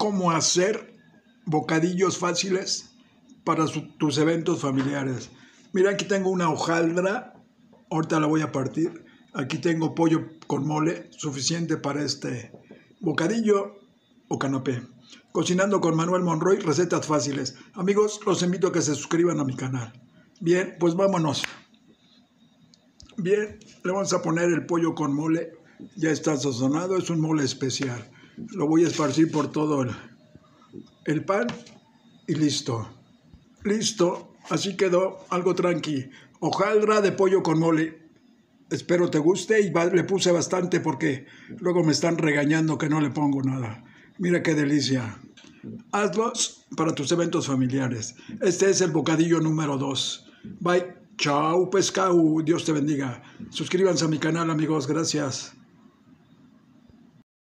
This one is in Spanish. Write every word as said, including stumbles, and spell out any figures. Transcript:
cómo hacer bocadillos fáciles para su, tus eventos familiares. Mira, aquí tengo una hojaldra, ahorita la voy a partir. Aquí tengo pollo con mole, suficiente para este bocadillo o canapé. Cocinando con Manuel Monroy, recetas fáciles. Amigos, los invito a que se suscriban a mi canal. Bien, pues vámonos. Bien, le vamos a poner el pollo con mole. Ya está sazonado, es un mole especial. Lo voy a esparcir por todo el, el pan y listo. Listo, así quedó, algo tranqui. Hojaldra de pollo con mole. Espero te guste y va, le puse bastante porque luego me están regañando que no le pongo nada. Mira qué delicia. Hazlos para tus eventos familiares. Este es el bocadillo número dos. Bye. Chao, pescado. Dios te bendiga. Suscríbanse a mi canal, amigos. Gracias.